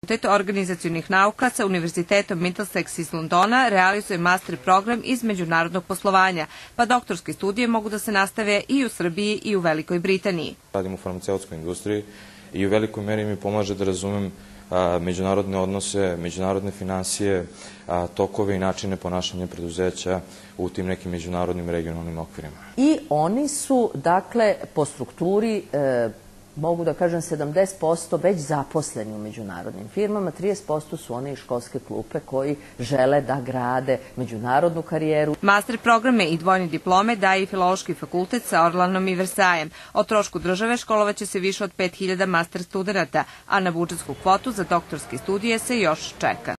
Fakultet organizacionih nauka sa Univerzitetom Middlesex iz Londona realizuje master program iz međunarodnog poslovanja, pa doktorske studije mogu da se nastave i u Srbiji i u Velikoj Britaniji. Radim u farmaceutskoj industriji i u velikoj meri mi pomaže da razumem međunarodne odnose, međunarodne finansije, tokove i načine ponašanja preduzeća u tim nekim međunarodnim regionalnim okvirima. I oni su, dakle, po strukturi, mogu da kažem 70% već zaposleni u međunarodnim firmama, 30% su one iz školske klupe koji žele da grade međunarodnu karijeru. Master programe i dvojne diplome daje i Filološki fakultet sa Orlanom i Versajem. O trošku države školovaće se više od 5000 master studenata, a na budžetsku kvotu za doktorske studije se još čeka.